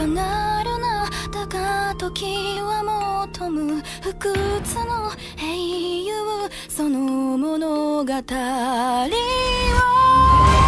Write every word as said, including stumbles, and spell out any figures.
かなるな。だが時は求む不屈の英雄、その物語を